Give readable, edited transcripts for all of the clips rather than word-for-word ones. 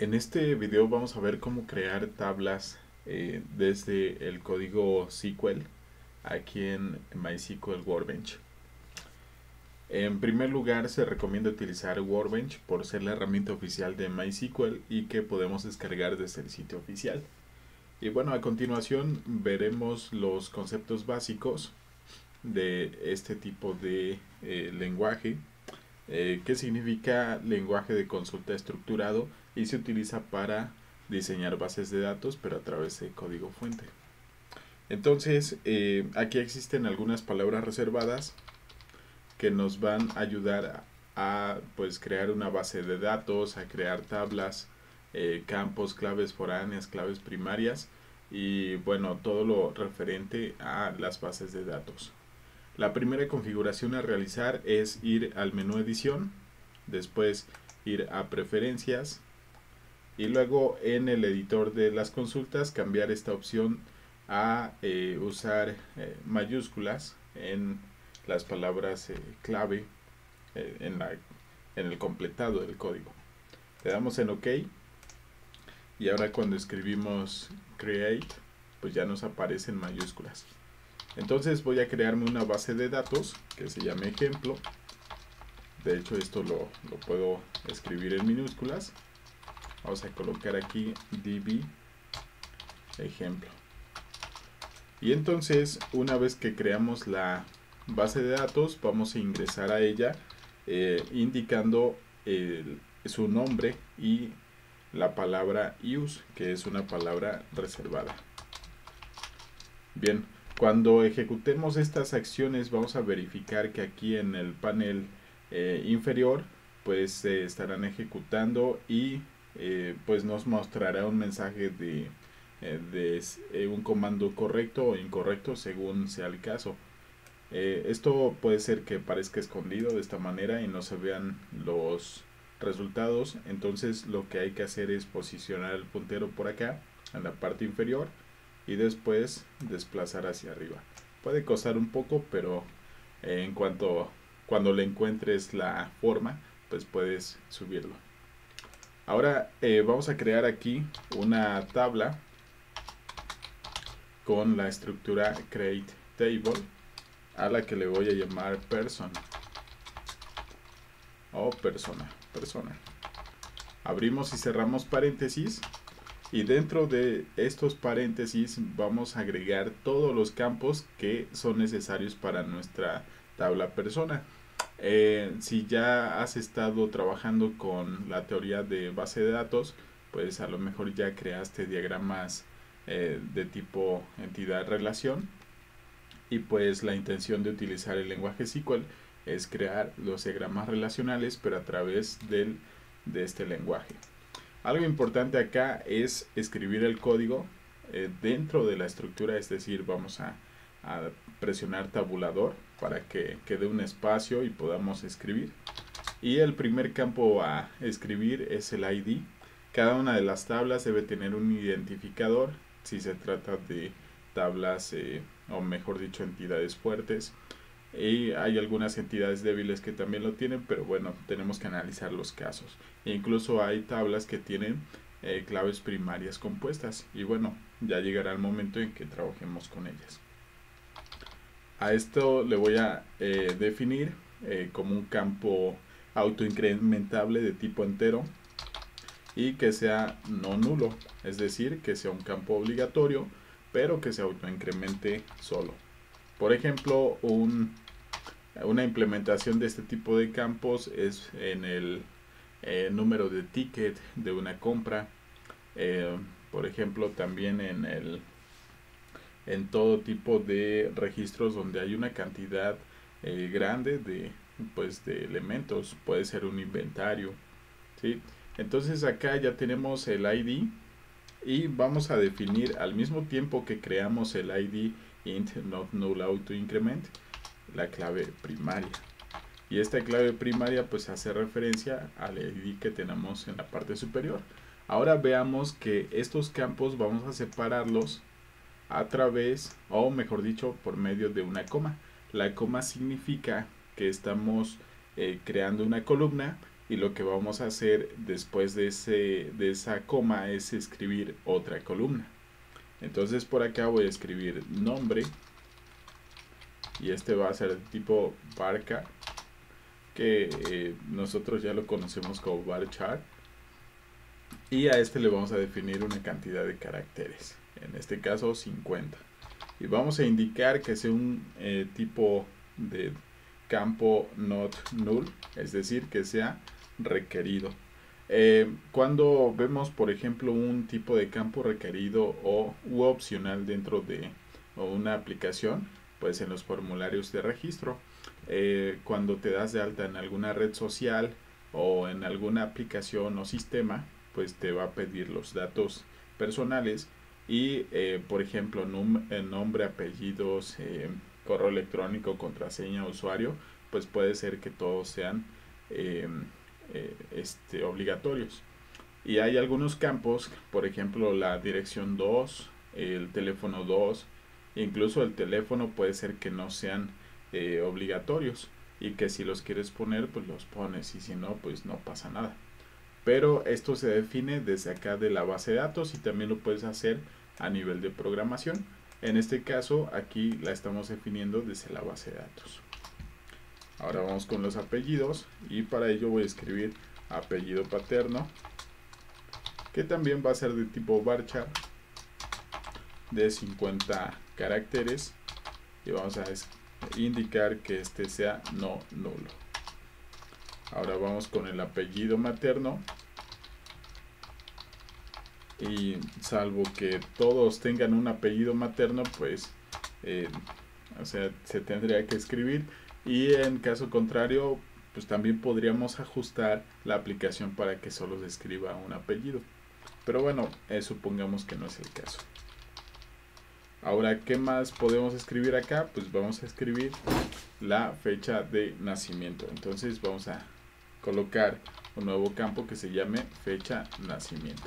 En este video vamos a ver cómo crear tablas desde el código SQL aquí en MySQL Workbench. En primer lugar, se recomienda utilizar Workbench por ser la herramienta oficial de MySQL y que podemos descargar desde el sitio oficial. Y bueno, a continuación veremos los conceptos básicos de este tipo de lenguaje. ¿Qué significa lenguaje de consulta estructurado? Y se utiliza para diseñar bases de datos, pero a través de código fuente. Entonces, aquí existen algunas palabras reservadas que nos van a ayudar a pues crear una base de datos, a crear tablas, campos, claves foráneas, claves primarias y bueno, todo lo referente a las bases de datos. La primera configuración a realizar es ir al menú edición, después ir a preferencias y luego en el editor de las consultas cambiar esta opción a usar mayúsculas en las palabras clave en el completado del código. Le damos en OK y ahora cuando escribimos create pues ya nos aparecen mayúsculas. Entonces voy a crearme una base de datos que se llame ejemplo. De hecho esto lo puedo escribir en minúsculas. Vamos a colocar aquí db ejemplo. Y entonces una vez que creamos la base de datos vamos a ingresar a ella indicando su nombre y la palabra use, que es una palabra reservada. Bien, cuando ejecutemos estas acciones vamos a verificar que aquí en el panel inferior pues se estarán ejecutando y pues nos mostrará un mensaje de un comando correcto o incorrecto según sea el caso. Esto puede ser que parezca escondido de esta manera y no se vean los resultados. Entonces lo que hay que hacer es posicionar el puntero por acá en la parte inferior y después desplazar hacia arriba. Puede costar un poco, pero cuando le encuentres la forma pues puedes subirlo. Ahora vamos a crear aquí una tabla con la estructura create table a la que le voy a llamar person o persona. Abrimos y cerramos paréntesis y dentro de estos paréntesis vamos a agregar todos los campos que son necesarios para nuestra tabla persona. Si ya has estado trabajando con la teoría de base de datos, pues a lo mejor ya creaste diagramas de tipo entidad relación y pues la intención de utilizar el lenguaje SQL es crear los diagramas relacionales pero a través de este lenguaje. Algo importante acá es escribir el código dentro de la estructura, es decir, vamos a presionar tabulador para que quede un espacio y podamos escribir. Y el primer campo a escribir es el ID. Cada una de las tablas debe tener un identificador si se trata de tablas o mejor dicho entidades fuertes. Y hay algunas entidades débiles que también lo tienen, pero bueno, tenemos que analizar los casos. E incluso hay tablas que tienen claves primarias compuestas y bueno, ya llegará el momento en que trabajemos con ellas. A esto le voy a definir como un campo autoincrementable de tipo entero y que sea no nulo, es decir, que sea un campo obligatorio, pero que se autoincremente solo. Por ejemplo, una implementación de este tipo de campos es en el número de ticket de una compra. Por ejemplo, también en todo tipo de registros donde hay una cantidad grande de elementos. Puede ser un inventario, ¿sí? Entonces acá ya tenemos el ID y vamos a definir al mismo tiempo que creamos el ID int not null auto increment la clave primaria, y esta clave primaria pues hace referencia al ID que tenemos en la parte superior. Ahora veamos que estos campos vamos a separarlos a través, o mejor dicho, por medio de una coma. La coma significa que estamos creando una columna y lo que vamos a hacer después de esa coma es escribir otra columna. Entonces por acá voy a escribir nombre, y este va a ser de tipo varchar, que nosotros ya lo conocemos como varchar, y a este le vamos a definir una cantidad de caracteres, en este caso 50, y vamos a indicar que sea un tipo de campo not null, es decir, que sea requerido. Cuando vemos, por ejemplo, un tipo de campo requerido u opcional dentro de una aplicación, pues en los formularios de registro, cuando te das de alta en alguna red social o en alguna aplicación o sistema, pues te va a pedir los datos personales y, por ejemplo, nombre, apellidos, correo electrónico, contraseña, usuario, pues puede ser que todos sean obligatorios. Y hay algunos campos, por ejemplo la dirección 2, el teléfono 2, incluso el teléfono puede ser que no sean obligatorios, y que si los quieres poner pues los pones, y si no pues no pasa nada. Pero esto se define desde acá de la base de datos, y también lo puedes hacer a nivel de programación. En este caso aquí la estamos definiendo desde la base de datos. Ahora vamos con los apellidos, y para ello voy a escribir apellido paterno, que también va a ser de tipo varchar, de 50 caracteres, y vamos a indicar que este sea no nulo. Ahora vamos con el apellido materno, y salvo que todos tengan un apellido materno, pues o sea, se tendría que escribir, y en caso contrario pues también podríamos ajustar la aplicación para que solo se escriba un apellido, pero bueno, supongamos que no es el caso. Ahora, ¿qué más podemos escribir acá? Pues vamos a escribir la fecha de nacimiento. Entonces vamos a colocar un nuevo campo que se llame fecha nacimiento,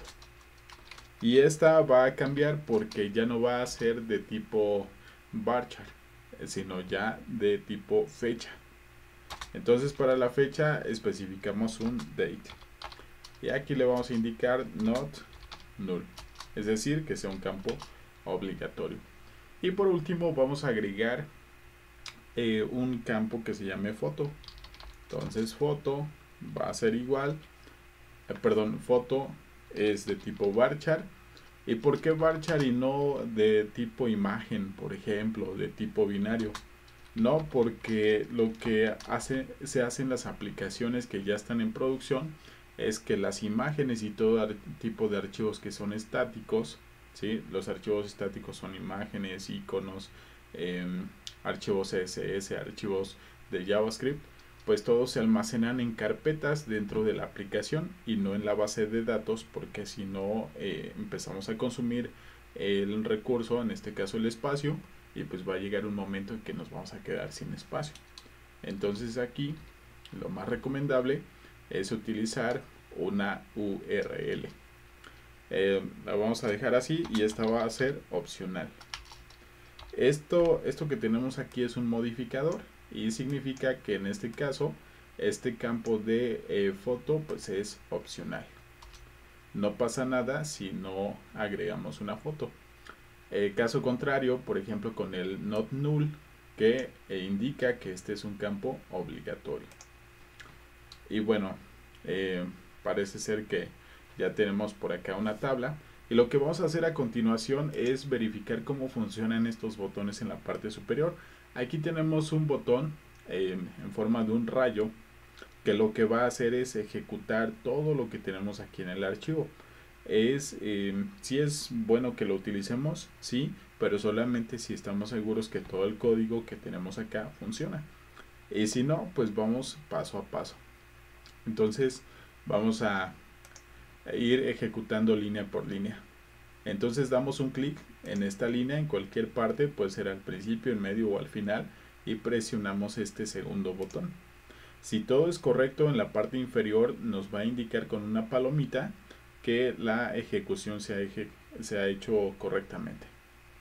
y esta va a cambiar porque ya no va a ser de tipo varchar, sino ya de tipo fecha. Entonces para la fecha especificamos un date, y aquí le vamos a indicar not null, es decir, que sea un campo obligatorio. Y por último vamos a agregar un campo que se llame foto. Entonces foto va a ser igual, foto es de tipo varchar. ¿Y por qué varchar y no de tipo imagen, por ejemplo, de tipo binario? No, porque lo que se hace en las aplicaciones que ya están en producción es que las imágenes y todo tipo de archivos que son estáticos, ¿sí? Los archivos estáticos son imágenes, iconos, archivos CSS, archivos de JavaScript, pues todos se almacenan en carpetas dentro de la aplicación y no en la base de datos, porque si no empezamos a consumir el recurso, en este caso el espacio, y pues va a llegar un momento en que nos vamos a quedar sin espacio. Entonces aquí lo más recomendable es utilizar una URL. La vamos a dejar así, y esta va a ser opcional. Esto que tenemos aquí es un modificador, y significa que en este caso este campo de foto pues es opcional. No pasa nada si no agregamos una foto. Caso contrario, por ejemplo, con el not null, que indica que este es un campo obligatorio. Y bueno, parece ser que ya tenemos por acá una tabla, y lo que vamos a hacer a continuación es verificar cómo funcionan estos botones en la parte superior. Aquí tenemos un botón en forma de un rayo, que lo que va a hacer es ejecutar todo lo que tenemos aquí en el archivo. Si es bueno que lo utilicemos, sí, pero solamente si estamos seguros que todo el código que tenemos acá funciona, y si no, pues vamos paso a paso. Entonces vamos a ir ejecutando línea por línea. Entonces damos un clic en esta línea en cualquier parte, puede ser al principio, en medio o al final, y presionamos este segundo botón. Si todo es correcto, en la parte inferior nos va a indicar con una palomita que la ejecución se ha hecho correctamente.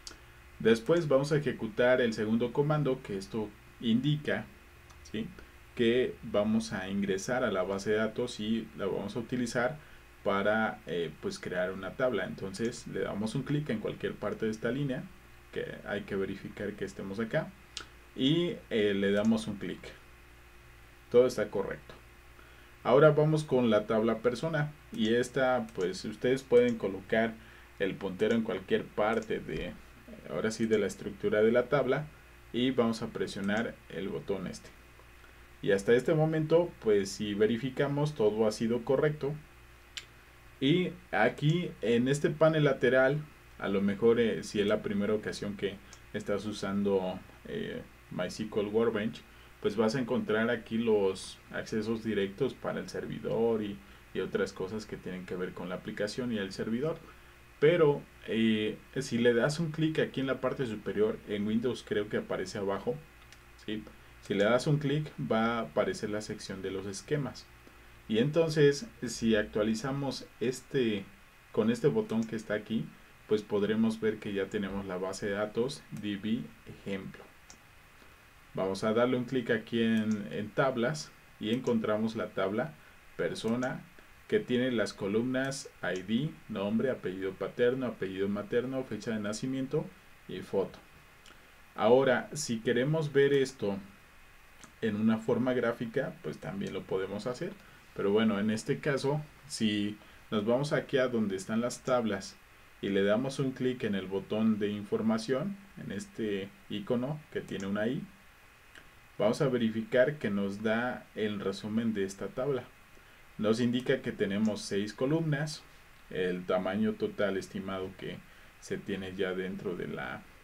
Después vamos a ejecutar el segundo comando, que esto indica, ¿sí?, que vamos a ingresar a la base de datos y la vamos a utilizar para pues crear una tabla. Entonces le damos un clic en cualquier parte de esta línea, que hay que verificar que estemos acá, y le damos un clic. Todo está correcto. Ahora vamos con la tabla persona, y esta pues ustedes pueden colocar el puntero en cualquier parte de, ahora sí, de la estructura de la tabla, y vamos a presionar el botón este. Y hasta este momento, pues si verificamos, todo ha sido correcto. Y aquí en este panel lateral, a lo mejor si es la primera ocasión que estás usando MySQL Workbench, pues vas a encontrar aquí los accesos directos para el servidor y otras cosas que tienen que ver con la aplicación y el servidor. Pero si le das un clic aquí en la parte superior, en Windows creo que aparece abajo, ¿sí? Si le das un clic va a aparecer la sección de los esquemas. Y entonces si actualizamos con este botón que está aquí, pues podremos ver que ya tenemos la base de datos DB ejemplo. Vamos a darle un clic aquí en tablas y encontramos la tabla persona, que tiene las columnas ID, nombre, apellido paterno, apellido materno, fecha de nacimiento y foto. Ahora, si queremos ver esto en una forma gráfica, pues también lo podemos hacer. Pero bueno, en este caso, si nos vamos aquí a donde están las tablas y le damos un clic en el botón de información, en este icono que tiene una I, vamos a verificar que nos da el resumen de esta tabla. Nos indica que tenemos 6 columnas, el tamaño total estimado que se tiene ya dentro de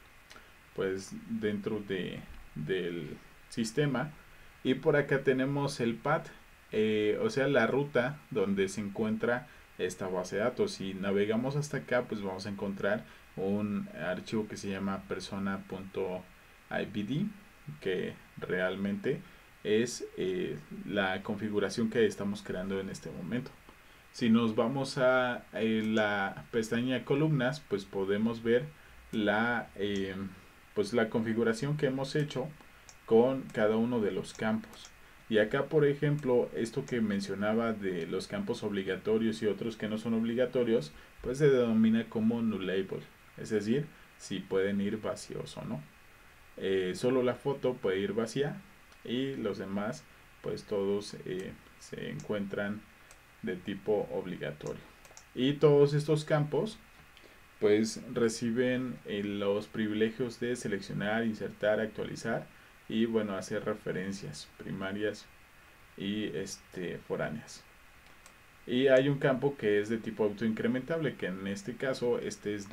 del sistema, y por acá tenemos el path, o sea la ruta donde se encuentra esta base de datos. Si navegamos hasta acá, pues vamos a encontrar un archivo que se llama persona.ibd, que realmente es la configuración que estamos creando en este momento. Si nos vamos a la pestaña columnas, pues podemos ver la configuración que hemos hecho con cada uno de los campos. Y acá, por ejemplo, esto que mencionaba de los campos obligatorios y otros que no son obligatorios, pues se denomina como nullable, es decir, si pueden ir vacíos o no. Solo la foto puede ir vacía y los demás, pues todos se encuentran de tipo obligatorio. Y todos estos campos pues reciben los privilegios de seleccionar, insertar, actualizar y bueno, hacer referencias primarias y foráneas. Y hay un campo que es de tipo autoincrementable, que en este caso este es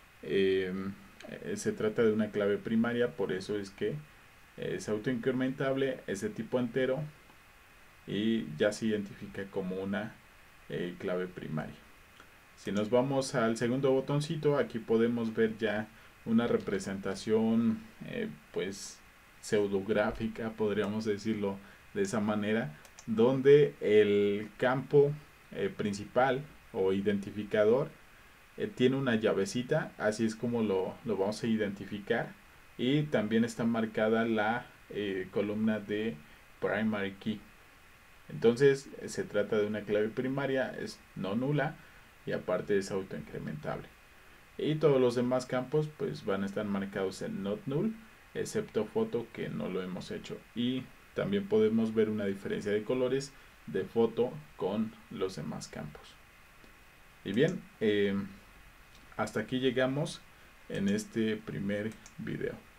se trata de una clave primaria, por eso es que es autoincrementable, es de tipo entero y ya se identifica como una clave primaria. Si nos vamos al segundo botoncito, aquí podemos ver ya una representación pues pseudográfica, podríamos decirlo de esa manera, donde el campo principal o identificador tiene una llavecita, así es como lo vamos a identificar, y también está marcada la columna de primary key. Entonces se trata de una clave primaria, es no nula y aparte es autoincrementable. Y todos los demás campos pues van a estar marcados en not null, excepto foto, que no lo hemos hecho. Y también podemos ver una diferencia de colores de foto con los demás campos. Y bien, hasta aquí llegamos en este primer video.